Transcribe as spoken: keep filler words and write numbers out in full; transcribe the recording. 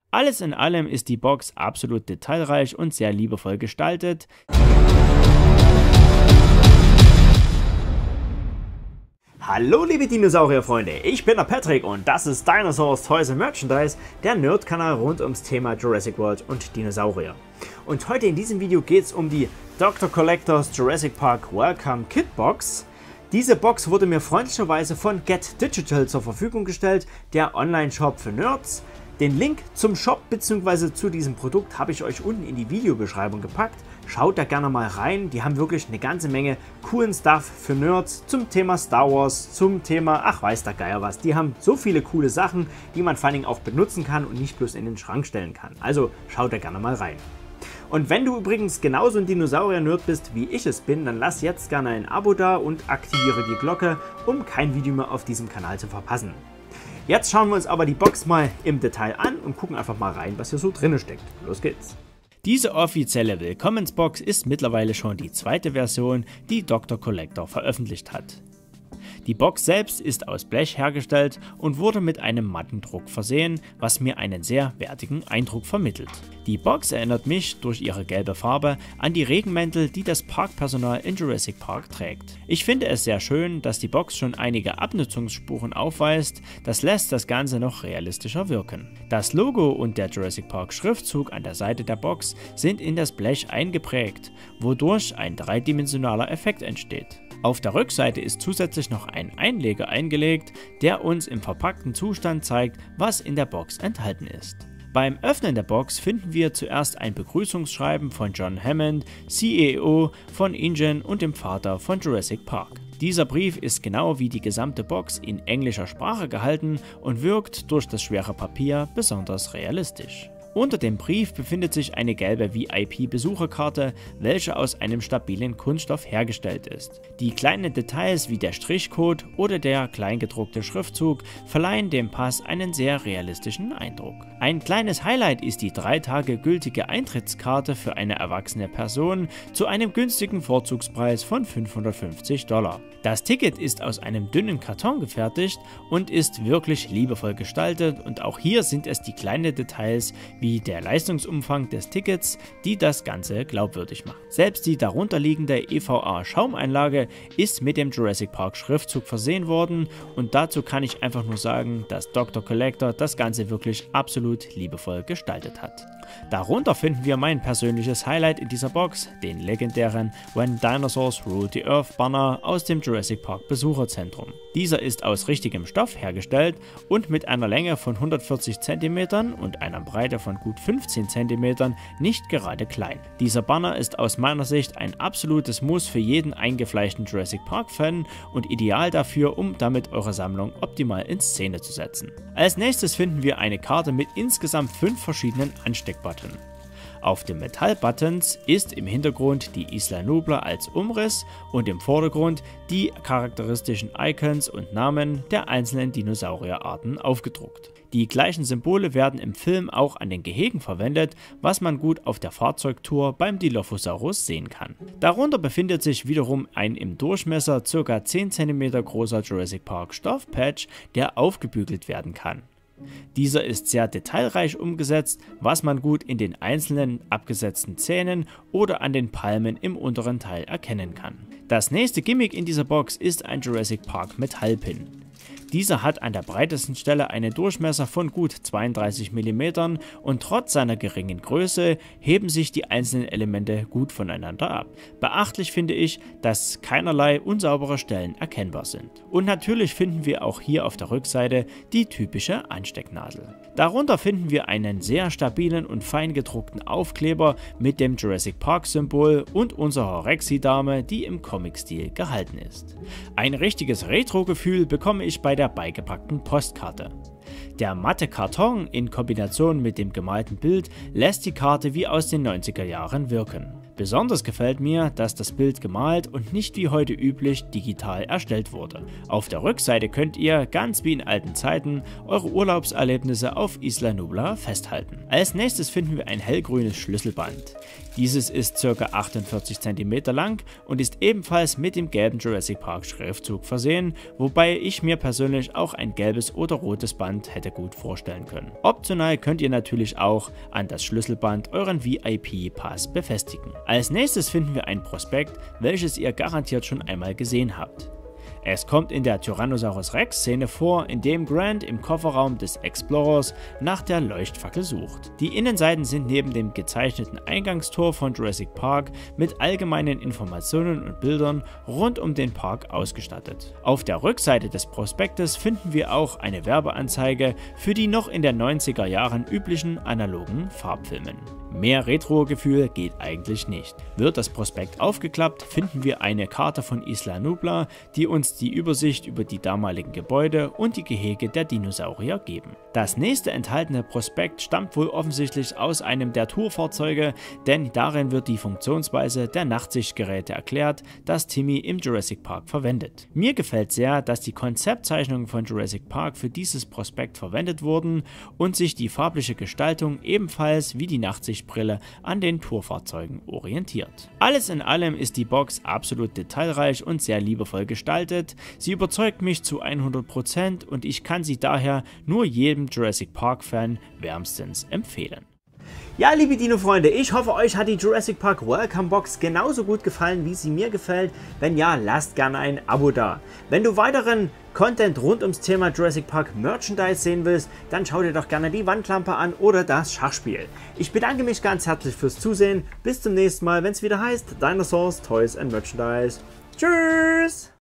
Alles in allem ist die Box absolut detailreich und sehr liebevoll gestaltet. Hallo liebe Dinosaurierfreunde, ich bin der Patrick und das ist Dinosaurs Toys and Merchandise, der Nerd-Kanal rund ums Thema Jurassic World und Dinosaurier. Und heute in diesem Video geht es um die Doctor Collectors Jurassic Park Welcome Kit Box. Diese Box wurde mir freundlicherweise von Get Digital zur Verfügung gestellt, der Online-Shop für Nerds. Den Link zum Shop bzw. zu diesem Produkt habe ich euch unten in die Videobeschreibung gepackt. Schaut da gerne mal rein, die haben wirklich eine ganze Menge coolen Stuff für Nerds zum Thema Star Wars, zum Thema, ach weiß der Geier was. Die haben so viele coole Sachen, die man vor allem auch benutzen kann und nicht bloß in den Schrank stellen kann. Also schaut da gerne mal rein. Und wenn du übrigens genauso ein Dinosaurier-Nerd bist, wie ich es bin, dann lass jetzt gerne ein Abo da und aktiviere die Glocke, um kein Video mehr auf diesem Kanal zu verpassen. Jetzt schauen wir uns aber die Box mal im Detail an und gucken einfach mal rein, was hier so drin steckt. Los geht's! Diese offizielle Willkommensbox ist mittlerweile schon die zweite Version, die Doctor Collector veröffentlicht hat. Die Box selbst ist aus Blech hergestellt und wurde mit einem matten Druck versehen, was mir einen sehr wertigen Eindruck vermittelt. Die Box erinnert mich durch ihre gelbe Farbe an die Regenmäntel, die das Parkpersonal in Jurassic Park trägt. Ich finde es sehr schön, dass die Box schon einige Abnutzungsspuren aufweist, das lässt das Ganze noch realistischer wirken. Das Logo und der Jurassic Park Schriftzug an der Seite der Box sind in das Blech eingeprägt, wodurch ein dreidimensionaler Effekt entsteht. Auf der Rückseite ist zusätzlich noch ein Einleger eingelegt, der uns im verpackten Zustand zeigt, was in der Box enthalten ist. Beim Öffnen der Box finden wir zuerst ein Begrüßungsschreiben von John Hammond, C E O von InGen und dem Vater von Jurassic Park. Dieser Brief ist genau wie die gesamte Box in englischer Sprache gehalten und wirkt durch das schwere Papier besonders realistisch. Unter dem Brief befindet sich eine gelbe V I P-Besucherkarte, welche aus einem stabilen Kunststoff hergestellt ist. Die kleinen Details wie der Strichcode oder der kleingedruckte Schriftzug verleihen dem Pass einen sehr realistischen Eindruck. Ein kleines Highlight ist die drei Tage gültige Eintrittskarte für eine erwachsene Person zu einem günstigen Vorzugspreis von fünfhundertfünfzig Dollar. Das Ticket ist aus einem dünnen Karton gefertigt und ist wirklich liebevoll gestaltet, und auch hier sind es die kleinen Details wie der Leistungsumfang des Tickets, die das Ganze glaubwürdig machen. Selbst die darunterliegende E V A-Schaumeinlage ist mit dem Jurassic Park Schriftzug versehen worden, und dazu kann ich einfach nur sagen, dass Doctor Collector das Ganze wirklich absolut liebevoll gestaltet hat. Darunter finden wir mein persönliches Highlight in dieser Box, den legendären When Dinosaurs Ruled the Earth Banner aus dem Jurassic Park Besucherzentrum. Dieser ist aus richtigem Stoff hergestellt und mit einer Länge von hundertvierzig Zentimetern und einer Breite von gut fünfzehn Zentimetern nicht gerade klein. Dieser Banner ist aus meiner Sicht ein absolutes Muss für jeden eingefleischten Jurassic Park Fan und ideal dafür, um damit eure Sammlung optimal in Szene zu setzen. Als nächstes finden wir eine Karte mit insgesamt fünf verschiedenen Ansteckbutton. Auf den Metallbuttons ist im Hintergrund die Isla Nublar als Umriss und im Vordergrund die charakteristischen Icons und Namen der einzelnen Dinosaurierarten aufgedruckt. Die gleichen Symbole werden im Film auch an den Gehegen verwendet, was man gut auf der Fahrzeugtour beim Dilophosaurus sehen kann. Darunter befindet sich wiederum ein im Durchmesser ca. zehn Zentimeter großer Jurassic Park Stoffpatch, der aufgebügelt werden kann. Dieser ist sehr detailreich umgesetzt, was man gut in den einzelnen abgesetzten Zähnen oder an den Palmen im unteren Teil erkennen kann. Das nächste Gimmick in dieser Box ist ein Jurassic Park Metallpin. Dieser hat an der breitesten Stelle einen Durchmesser von gut zweiunddreißig Millimeter und trotz seiner geringen Größe heben sich die einzelnen Elemente gut voneinander ab. Beachtlich finde ich, dass keinerlei unsaubere Stellen erkennbar sind. Und natürlich finden wir auch hier auf der Rückseite die typische Anstecknadel. Darunter finden wir einen sehr stabilen und fein gedruckten Aufkleber mit dem Jurassic Park Symbol und unserer Rexy-Dame, die im Comic-Stil gehalten ist. Ein richtiges Retro-Gefühl bekomme ich bei der beigepackten Postkarte. Der matte Karton in Kombination mit dem gemalten Bild lässt die Karte wie aus den neunziger Jahren wirken. Besonders gefällt mir, dass das Bild gemalt und nicht wie heute üblich digital erstellt wurde. Auf der Rückseite könnt ihr, ganz wie in alten Zeiten, eure Urlaubserlebnisse auf Isla Nublar festhalten. Als nächstes finden wir ein hellgrünes Schlüsselband. Dieses ist ca. achtundvierzig Zentimeter lang und ist ebenfalls mit dem gelben Jurassic Park Schriftzug versehen, wobei ich mir persönlich auch ein gelbes oder rotes Band Schlüsselband hätte gut vorstellen können. Optional könnt ihr natürlich auch an das Schlüsselband euren V I P-Pass befestigen. Als nächstes finden wir ein Prospekt, welches ihr garantiert schon einmal gesehen habt. Es kommt in der Tyrannosaurus Rex Szene vor, in dem Grant im Kofferraum des Explorers nach der Leuchtfackel sucht. Die Innenseiten sind neben dem gezeichneten Eingangstor von Jurassic Park mit allgemeinen Informationen und Bildern rund um den Park ausgestattet. Auf der Rückseite des Prospektes finden wir auch eine Werbeanzeige für die noch in den neunziger Jahren üblichen analogen Farbfilmen. Mehr Retro-Gefühl geht eigentlich nicht. Wird das Prospekt aufgeklappt, finden wir eine Karte von Isla Nublar, die uns die Übersicht über die damaligen Gebäude und die Gehege der Dinosaurier geben. Das nächste enthaltene Prospekt stammt wohl offensichtlich aus einem der Tourfahrzeuge, denn darin wird die Funktionsweise der Nachtsichtgeräte erklärt, das Timmy im Jurassic Park verwendet. Mir gefällt sehr, dass die Konzeptzeichnungen von Jurassic Park für dieses Prospekt verwendet wurden und sich die farbliche Gestaltung ebenfalls wie die Nachtsichtbrille an den Tourfahrzeugen orientiert. Alles in allem ist die Box absolut detailreich und sehr liebevoll gestaltet. Sie überzeugt mich zu hundert Prozent und ich kann sie daher nur jedem Jurassic Park Fan wärmstens empfehlen. Ja, liebe Dino-Freunde, ich hoffe, euch hat die Jurassic Park Welcome Box genauso gut gefallen, wie sie mir gefällt. Wenn ja, lasst gerne ein Abo da. Wenn du weiteren Content rund ums Thema Jurassic Park Merchandise sehen willst, dann schau dir doch gerne die Wandlampe an oder das Schachspiel. Ich bedanke mich ganz herzlich fürs Zusehen. Bis zum nächsten Mal, wenn es wieder heißt Dinosaurs, Toys and Merchandise. Tschüss!